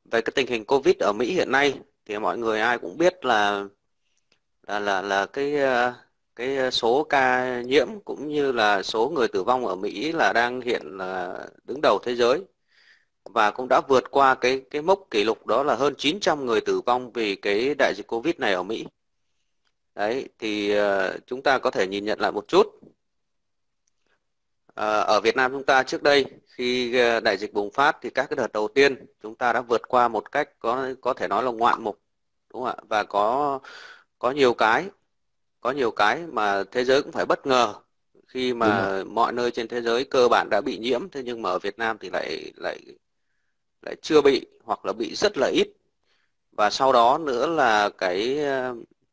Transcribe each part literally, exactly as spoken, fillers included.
về cái tình hình Covid ở Mỹ hiện nay thì mọi người ai cũng biết là là là, là cái ờ, cái số ca nhiễm cũng như là số người tử vong ở Mỹ là đang hiện là đứng đầu thế giới, và cũng đã vượt qua cái cái mốc kỷ lục đó là hơn chín trăm người tử vong vì cái đại dịch Covid này ở Mỹ. Đấy thì ờ, chúng ta có thể nhìn nhận lại một chút. Ờ, ở Việt Nam chúng ta trước đây khi ờ, đại dịch bùng phát thì các cái đợt đầu tiên chúng ta đã vượt qua một cách có có thể nói là ngoạn mục, đúng không ạ? Và có có nhiều cái có nhiều cái mà thế giới cũng phải bất ngờ khi Đúng rồi. mà mọi nơi trên thế giới cơ bản đã bị nhiễm, thế nhưng mà ở Việt Nam thì lại lại lại chưa bị, hoặc là bị rất là ít. Và sau đó nữa là cái ờ,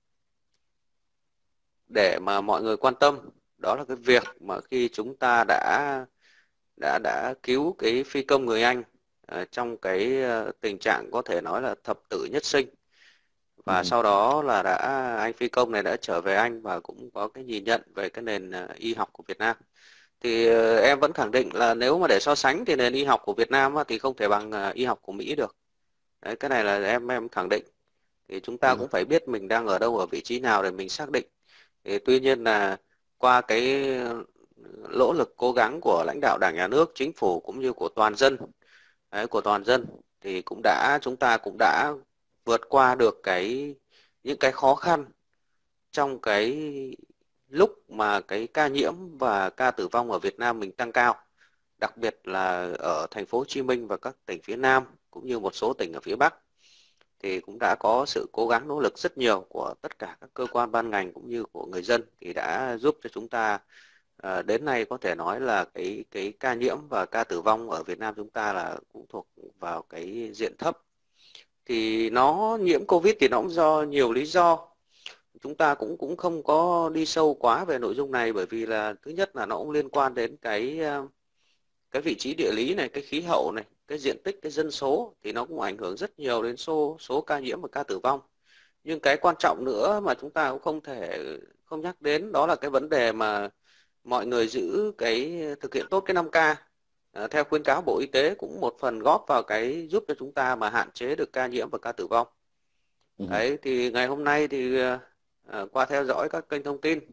để mà mọi người quan tâm đó là cái việc mà khi chúng ta đã đã đã cứu cái phi công người Anh ờ, trong cái ờ, tình trạng có thể nói là thập tử nhất sinh, và Ừ. sau đó là đã anh phi công này đã trở về Anh và cũng có cái nhìn nhận về cái nền ờ, y học của Việt Nam. Thì ờ, em vẫn khẳng định là nếu mà để so sánh thì nền y học của Việt Nam á, thì không thể bằng ờ, y học của Mỹ được. Đấy, cái này là em em khẳng định. Thì chúng ta Đúng rồi. cũng phải biết mình đang ở đâu, ở vị trí nào để mình xác định. Thì tuy nhiên là qua cái nỗ lực cố gắng của lãnh đạo Đảng, Nhà nước, Chính phủ cũng như của toàn dân, đấy, của toàn dân thì cũng đã chúng ta cũng đã vượt qua được cái những cái khó khăn trong cái lúc mà cái ca nhiễm và ca tử vong ở Việt Nam mình tăng cao, đặc biệt là ở thành phố Hồ Chí Minh và các tỉnh phía Nam cũng như một số tỉnh ở phía Bắc, thì cũng đã có sự cố gắng nỗ lực rất nhiều của tất cả các cơ quan ban ngành cũng như của người dân, thì đã giúp cho chúng ta à, đến nay có thể nói là cái cái ca nhiễm và ca tử vong ở Việt Nam chúng ta là cũng thuộc vào cái diện thấp. Thì nó nhiễm Covid thì nó cũng do nhiều lý do, chúng ta cũng cũng không có đi sâu quá về nội dung này, bởi vì là thứ nhất là nó cũng liên quan đến cái ờ, cái vị trí địa lý này, cái khí hậu này, cái diện tích, cái dân số, thì nó cũng ảnh hưởng rất nhiều đến số số ca nhiễm và ca tử vong. Nhưng cái quan trọng nữa mà chúng ta cũng không thể không nhắc đến đó là cái vấn đề mà mọi người giữ cái thực hiện tốt cái năm K à, theo khuyến cáo Bộ Y tế, cũng một phần góp vào cái giúp cho chúng ta mà hạn chế được ca nhiễm và ca tử vong. Ừ. Đấy thì ngày hôm nay thì à, qua theo dõi các kênh thông tin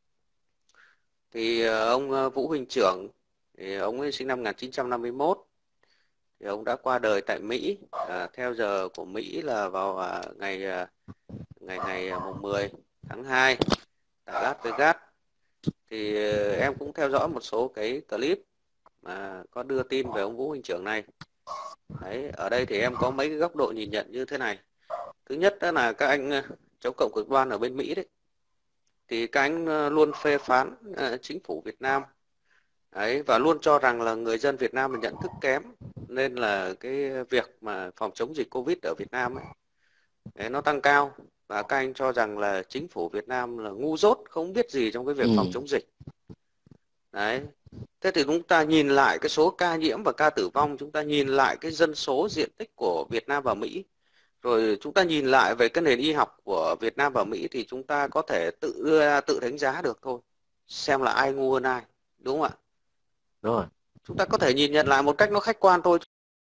thì à, ông à, Vũ Huỳnh Trưởng, thì ông ấy sinh năm một nghìn chín trăm năm mươi mốt, thì ông đã qua đời tại Mỹ à, theo giờ của Mỹ là vào à, ngày à, ngày ngày à, mùng mười tháng hai tại Las Vegas. Thì à, em cũng theo dõi một số cái clip mà có đưa tin về ông Vũ Huỳnh Trưởng này. Đấy, ở đây thì em có mấy cái góc độ nhìn nhận như thế này. Thứ nhất đó là các anh à, chống cộng cực đoan ở bên Mỹ đấy, thì các anh à, luôn phê phán à, chính phủ Việt Nam. Đấy, và luôn cho rằng là người dân Việt Nam là nhận thức kém, nên là cái việc mà phòng chống dịch Covid ở Việt Nam ấy, đấy, nó tăng cao, và các anh cho rằng là chính phủ Việt Nam là ngu dốt, không biết gì trong cái việc phòng Ừ. chống dịch. Đấy. Thế thì chúng ta nhìn lại cái số ca nhiễm và ca tử vong, chúng ta nhìn lại cái dân số, diện tích của Việt Nam và Mỹ, rồi chúng ta nhìn lại về cái nền y học của Việt Nam và Mỹ, thì chúng ta có thể tự đưa ra, tự đánh giá được thôi, xem là ai ngu hơn ai, đúng không ạ? Đúng rồi. Chúng ta có thể nhìn nhận lại một cách nó khách quan thôi,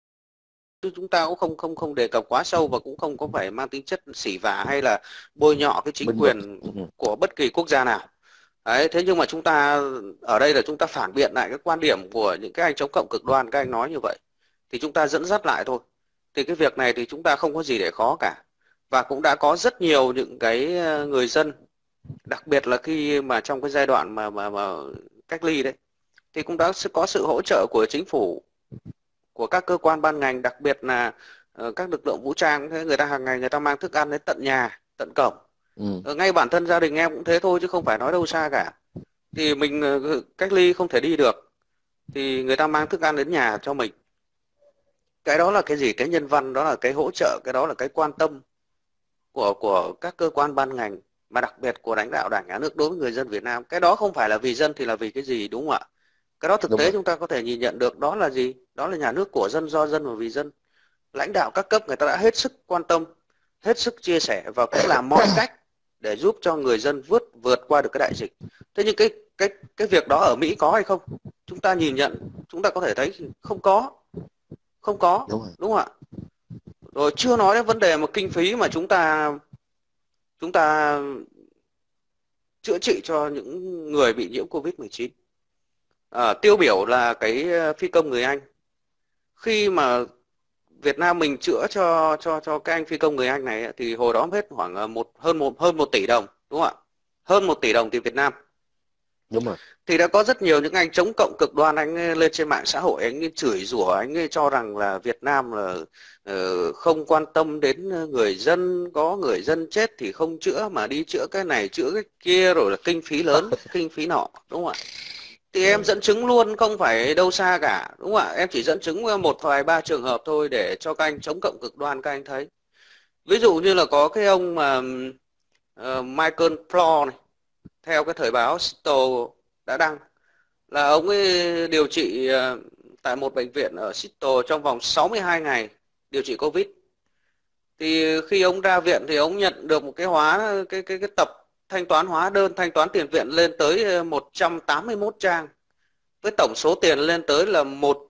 chứ chúng ta cũng không không không đề cập quá sâu, và cũng không có phải mang tính chất sỉ vả hay là bôi nhọ cái chính Binh vực. quyền Ừ. của bất kỳ quốc gia nào. Đấy, thế nhưng mà chúng ta ở đây là chúng ta phản biện lại cái quan điểm của những cái anh chống cộng cực đoan, các anh nói như vậy, thì chúng ta dẫn dắt lại thôi. Thì cái việc này thì chúng ta không có gì để khó cả, và cũng đã có rất nhiều những cái ờ, người dân, đặc biệt là khi mà trong cái giai đoạn mà mà, mà cách ly đấy, thì cũng đã có sự hỗ trợ của chính phủ, của các cơ quan ban ngành, đặc biệt là ờ, các lực lượng vũ trang. Thế người ta hàng ngày người ta mang thức ăn đến tận nhà, tận cổng. Ừ. Ờ, ngay bản thân gia đình em cũng thế thôi, chứ không phải nói đâu xa cả. Thì mình ờ, cách ly không thể đi được, thì người ta mang thức ăn đến nhà cho mình. Cái đó là cái gì? Cái nhân văn, đó là cái hỗ trợ, cái đó là cái quan tâm của của các cơ quan ban ngành, mà đặc biệt của lãnh đạo Đảng, Nhà nước đối với người dân Việt Nam. Cái đó không phải là vì dân thì là vì cái gì, đúng không ạ? Cái đó thực Đúng tế rồi. chúng ta có thể nhìn nhận được, đó là gì? Đó là nhà nước của dân, do dân và vì dân. Lãnh đạo các cấp người ta đã hết sức quan tâm, hết sức chia sẻ, và cũng làm mọi cách để giúp cho người dân vượt vượt qua được cái đại dịch. Thế nhưng cái cái cái việc đó ở Mỹ có hay không? Chúng ta nhìn nhận, chúng ta có thể thấy không có, không có, Đúng rồi. đúng không ạ? Rồi chưa nói đến vấn đề mà kinh phí mà chúng ta chúng ta chữa trị cho những người bị nhiễm Covid mười chín. À, tiêu biểu là cái phi công người Anh. Khi mà Việt Nam mình chữa cho cho cho các anh phi công người Anh này thì hồi đó hết khoảng một hơn một hơn một tỷ đồng, đúng không ạ? Hơn một tỷ đồng tiền Việt Nam. Đúng rồi. Thì đã có rất nhiều những anh chống cộng cực đoan, anh lên trên mạng xã hội, anh chửi rủa, anh cho rằng là Việt Nam là uh, không quan tâm đến người dân, có người dân chết thì không chữa mà đi chữa cái này chữa cái kia, rồi là kinh phí lớn, kinh phí nọ, đúng không ạ? Thì em dẫn chứng luôn, không phải đâu xa cả, đúng không ạ? Em chỉ dẫn chứng một vài ba trường hợp thôi để cho các anh chống cộng cực đoan các anh thấy. Ví dụ như là có cái ông mà uh, Michael Flo này, theo cái thời báo Seattle đã đăng là ông ấy điều trị uh, tại một bệnh viện ở Seattle trong vòng sáu mươi hai ngày điều trị Covid. Thì khi ông ra viện thì ông nhận được một cái hóa cái cái cái tập thanh toán hóa đơn, thanh toán tiền viện lên tới một trăm tám mươi mốt trang, với tổng số tiền lên tới là một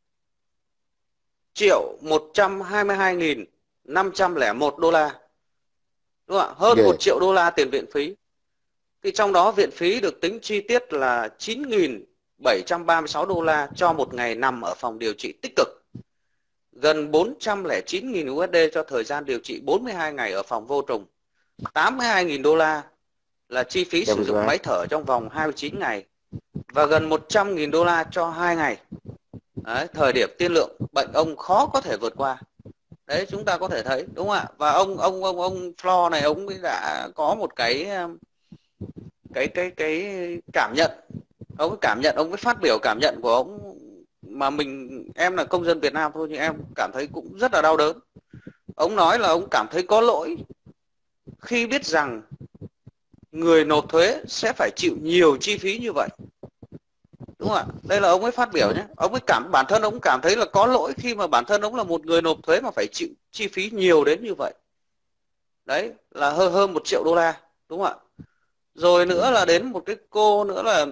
triệu một trăm hai mươi hai nghìn năm trăm lẻ một đô la, đúng không ạ? Hơn Yeah. một triệu đô la tiền viện phí. Thì trong đó viện phí được tính chi tiết là chín nghìn bảy trăm ba mươi sáu đô la cho một ngày nằm ở phòng điều trị tích cực, gần bốn trăm lẻ chín nghìn u ét đê cho thời gian điều trị bốn mươi hai ngày ở phòng vô trùng, tám mươi hai nghìn đô la là chi phí Yeah, sử dụng right. máy thở trong vòng hai mươi chín ngày, và gần một trăm nghìn đô la cho hai ngày. Đấy, thời điểm tiên lượng bệnh ông khó có thể vượt qua. Đấy, chúng ta có thể thấy, đúng không ạ? Và ông ông ông ông Flo này, ông đã có một cái cái cái cái cảm nhận, ông ấy cảm nhận, ông ấy phát biểu cảm nhận của ông mà mình, em là công dân Việt Nam thôi nhưng em cảm thấy cũng rất là đau đớn. Ông nói là ông cảm thấy có lỗi khi biết rằng người nộp thuế sẽ phải chịu nhiều chi phí như vậy, đúng không ạ? Đây là ông ấy phát biểu nhé. Ông ấy cảm bản thân ông cảm thấy là có lỗi khi mà bản thân ông là một người nộp thuế mà phải chịu chi phí nhiều đến như vậy. Đấy là hơn hơn một triệu đô la, đúng không ạ? Rồi nữa là đến một cái cô nữa là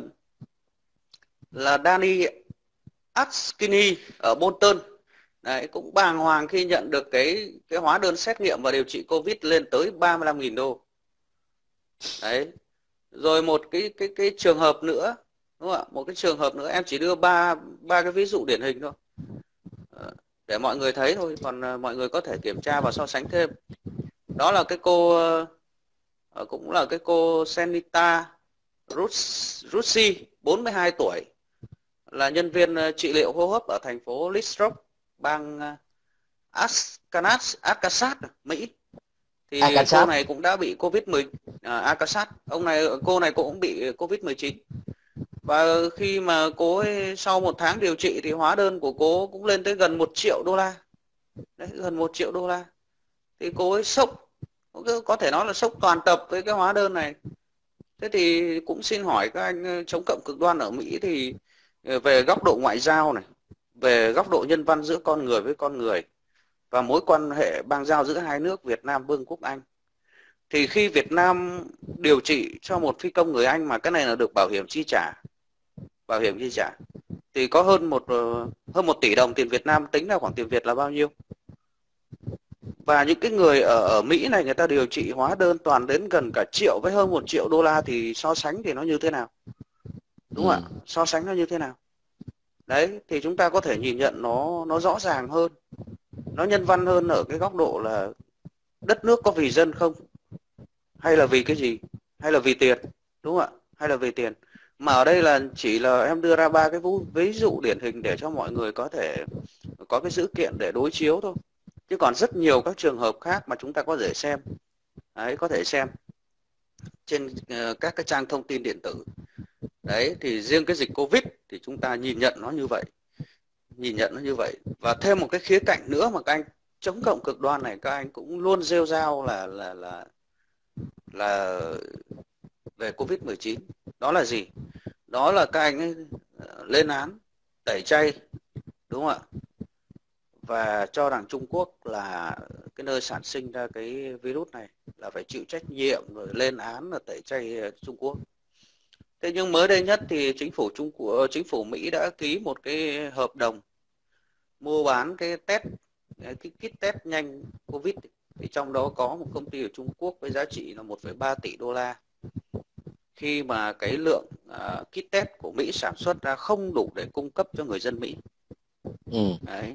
là Dani Askini ở Bolton. Đấy, cũng bàng hoàng khi nhận được cái cái hóa đơn xét nghiệm và điều trị Covid lên tới ba mươi lăm nghìn đô. Đấy. Rồi một cái cái cái trường hợp nữa, đúng không ạ? Một cái trường hợp nữa, em chỉ đưa ba ba cái ví dụ điển hình thôi để mọi người thấy thôi, còn mọi người có thể kiểm tra và so sánh thêm. Đó là cái cô, cũng là cái cô Senita Russi, bốn mươi hai tuổi, là nhân viên trị liệu hô hấp ở thành phố Litchfield, bang Arkansas, Arkansas, Mỹ. Thì Arkansas. cô này cũng đã bị Covid mười chín, à, Arkansas, ông này cô này cũng bị Covid mười chín. Và khi mà cô ấy sau một tháng điều trị thì hóa đơn của cô cũng lên tới gần một triệu đô la. Đấy, gần một triệu đô la. Thì cô ấy sốc, có thể nói là sốc toàn tập với cái hóa đơn này. Thế thì cũng xin hỏi các anh chống cộng cực đoan ở Mỹ thì về góc độ ngoại giao này, về góc độ nhân văn giữa con người với con người và mối quan hệ bang giao giữa hai nước Việt Nam Vương quốc Anh, thì khi Việt Nam điều trị cho một phi công người Anh mà cái này là được bảo hiểm chi trả, bảo hiểm chi trả thì có hơn một hơn một tỷ đồng tiền Việt Nam, tính ra khoảng tiền Việt là bao nhiêu? Và những cái người ở, ở Mỹ này người ta điều trị hóa đơn toàn đến gần cả triệu với hơn một triệu đô la, thì so sánh thì nó như thế nào? Đúng không ừ. ạ? So sánh nó như thế nào? Đấy, thì chúng ta có thể nhìn nhận nó nó rõ ràng hơn, nó nhân văn hơn ở cái góc độ là đất nước có vì dân không? Hay là vì cái gì? Hay là vì tiền? Đúng không ạ? Hay là vì tiền? Mà ở đây là chỉ là em đưa ra ba cái ví dụ điển hình để cho mọi người có thể có cái dữ kiện để đối chiếu thôi. Chứ còn rất nhiều các trường hợp khác mà chúng ta có thể xem. Đấy, có thể xem trên uh, các cái trang thông tin điện tử. Đấy, thì riêng cái dịch Covid thì chúng ta nhìn nhận nó như vậy. Nhìn nhận nó như vậy. Và thêm một cái khía cạnh nữa mà các anh chống cộng cực đoan này các anh cũng luôn rêu rao là là là là về Covid mười chín. Đó là gì? Đó là các anh ấy lên án, tẩy chay, đúng không ạ? Và cho rằng Trung Quốc là cái nơi sản sinh ra cái virus này, là phải chịu trách nhiệm, rồi lên án là tẩy chay Trung Quốc. Thế nhưng mới đây nhất thì chính phủ Trung Quốc, chính phủ Mỹ đã ký một cái hợp đồng mua bán cái test cái kit test nhanh Covid thì trong đó có một công ty ở Trung Quốc với giá trị là một phẩy ba tỷ đô la. Khi mà cái lượng uh, kit test của Mỹ sản xuất ra không đủ để cung cấp cho người dân Mỹ. Ừ. Đấy.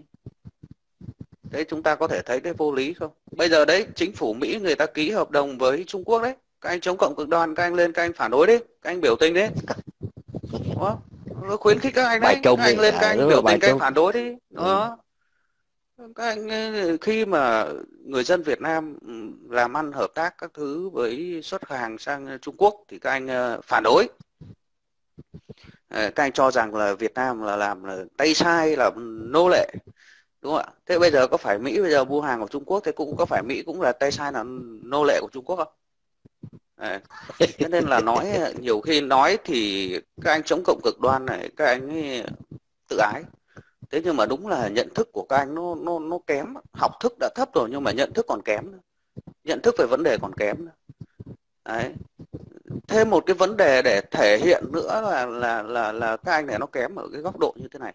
Thế chúng ta có thể thấy cái vô lý không? Bây giờ đấy, chính phủ Mỹ người ta ký hợp đồng với Trung Quốc đấy. Các anh chống cộng cực đoan, các anh lên các anh phản đối đấy, các anh biểu tình đấy. Đó. Nó khuyến khích các anh Bài đấy, trung các anh đi, lên các à, anh đúng là biểu bài tình, các anh trung. phản đối đi. Ừ. Đó. Các anh khi mà người dân Việt Nam làm ăn hợp tác các thứ với xuất hàng sang Trung Quốc thì các anh phản đối. Các anh cho rằng là Việt Nam là làm là tay sai, là nô lệ. Đúng không ạ? Thế bây giờ có phải Mỹ bây giờ mua hàng của Trung Quốc thì cũng có phải Mỹ cũng là tay sai, là nô lệ của Trung Quốc không? Đấy. Thế nên là nói nhiều khi nói thì các anh chống cộng cực đoan này, các anh ấy tự ái. Thế nhưng mà đúng là nhận thức của các anh nó nó nó kém, học thức đã thấp rồi nhưng mà nhận thức còn kém nữa. Nhận thức về vấn đề còn kém nữa. Đấy. Thêm một cái vấn đề để thể hiện nữa là là là là các anh này nó kém ở cái góc độ như thế này.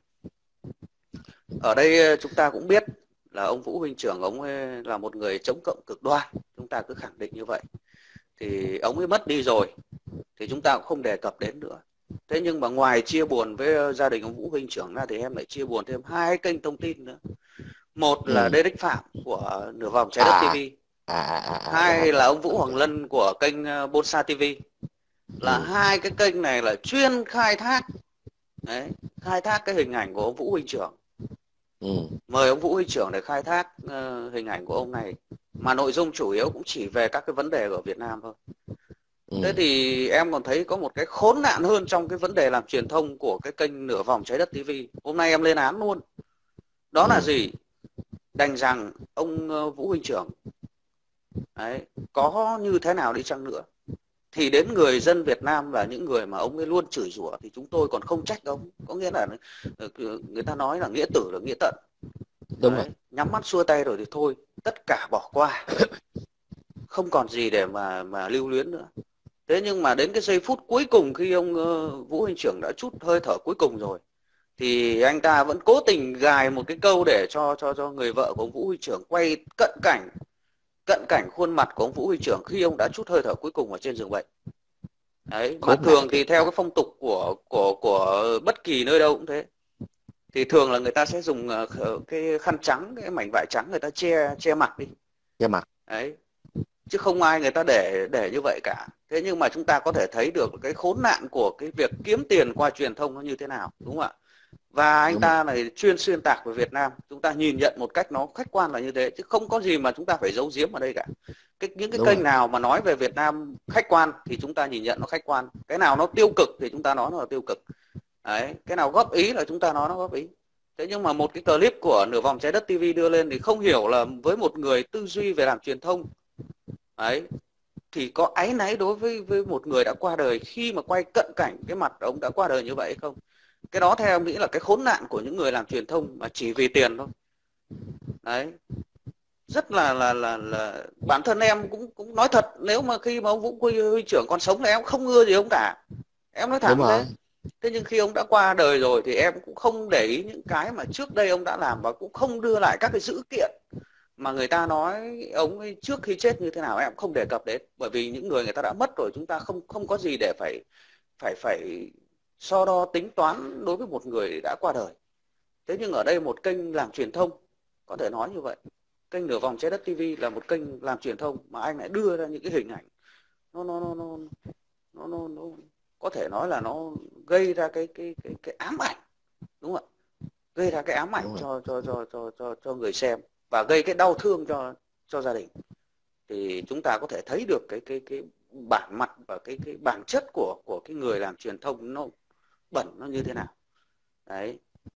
Ở đây chúng ta cũng biết là ông Vũ Huynh Trưởng ông ấy là một người chống cộng cực đoan, chúng ta cứ khẳng định như vậy. Thì ông ấy mất đi rồi thì chúng ta cũng không đề cập đến nữa. Thế nhưng mà ngoài chia buồn với gia đình ông Vũ Huynh Trưởng ra thì em lại chia buồn thêm hai kênh thông tin nữa. Một là Ừ. Đê Đích Phạm của Nửa Vòng Trái Đất À, ti vi. à, à, à, à, rồi. Hai là ông Vũ Hoàng Lân của kênh Bonsa ti vi. Là Ừ. hai cái kênh này là chuyên khai thác đấy, khai thác cái hình ảnh của ông Vũ Huynh Trưởng. Ừ. Mời ông Vũ Huynh Trưởng để khai thác uh, hình ảnh của ông này, mà nội dung chủ yếu cũng chỉ về các cái vấn đề ở Việt Nam thôi. Ừ. Thế thì em còn thấy có một cái khốn nạn hơn trong cái vấn đề làm truyền thông của cái kênh Nửa Vòng Trái Đất ti vi. Hôm nay em lên án luôn. Đó Ừ. là gì? Đành rằng ông uh, Vũ Huynh Trưởng đấy, có như thế nào đi chăng nữa thì đến người dân Việt Nam là những người mà ông ấy luôn chửi rủa thì chúng tôi còn không trách ông. Có nghĩa là người ta nói là nghĩa tử là nghĩa tận. Đúng rồi. Đấy, nhắm mắt xua tay rồi thì thôi, tất cả bỏ qua, không còn gì để mà mà lưu luyến nữa. Thế nhưng mà đến cái giây phút cuối cùng khi ông uh, Vũ Huynh Trưởng đã trút hơi thở cuối cùng rồi thì anh ta vẫn cố tình gài một cái câu để cho cho cho người vợ của ông Vũ Huynh Trưởng quay cận cảnh cận cảnh khuôn mặt của ông Vũ Huynh Trưởng khi ông đã trút hơi thở cuối cùng ở trên giường bệnh. Đấy, mà Khốn nạn thường thì thiệt. theo cái phong tục của của của bất kỳ nơi đâu cũng thế. Thì thường là người ta sẽ dùng cái khăn trắng, cái mảnh vải trắng người ta che che mặt đi. Che mặt. Đấy. Chứ không ai người ta để để như vậy cả. Thế nhưng mà chúng ta có thể thấy được cái khốn nạn của cái việc kiếm tiền qua truyền thông nó như thế nào, đúng không ạ? Và anh Đúng ta rồi. này chuyên xuyên tạc về Việt Nam, chúng ta nhìn nhận một cách nó khách quan là như thế, chứ không có gì mà chúng ta phải giấu giếm ở đây cả. Cái, những cái Đúng kênh rồi. nào mà nói về Việt Nam khách quan thì chúng ta nhìn nhận nó khách quan. Cái nào nó tiêu cực thì chúng ta nói nó là tiêu cực. Đấy, cái nào góp ý là chúng ta nói nó góp ý. Thế nhưng mà một cái clip của Nửa Vòng Trái Đất ti vi đưa lên thì không hiểu là với một người tư duy về làm truyền thông đấy, thì có áy náy đối với với một người đã qua đời khi mà quay cận cảnh cái mặt ông đã qua đời như vậy hay không? Cái đó theo em nghĩ là cái khốn nạn của những người làm truyền thông mà chỉ vì tiền thôi. Đấy. Rất là là là là bản thân em cũng cũng nói thật, nếu mà khi mà ông Vũ Huy Trưởng còn sống thì em không ưa gì ông cả. Em nói Đúng thẳng rồi. thế. Thế nhưng khi ông đã qua đời rồi thì em cũng không để ý những cái mà trước đây ông đã làm, và cũng không đưa lại các cái dữ kiện mà người ta nói ông ấy trước khi chết như thế nào, em cũng không đề cập đến, bởi vì những người người ta đã mất rồi, chúng ta không không có gì để phải phải phải so đo tính toán đối với một người đã qua đời. Thế nhưng ở đây một kênh làm truyền thông có thể nói như vậy, kênh Nửa Vòng Trái Đất ti vi là một kênh làm truyền thông mà anh lại đưa ra những cái hình ảnh nó nó nó nó nó, nó, nó có thể nói là nó gây ra cái cái cái cái ám ảnh, đúng không ạ? Gây ra cái ám ảnh cho cho cho cho cho cho người xem và gây cái đau thương cho cho gia đình. Thì chúng ta có thể thấy được cái cái cái bản mặt và cái cái bản chất của của cái người làm truyền thông nó bẩn nó như thế nào. Đấy.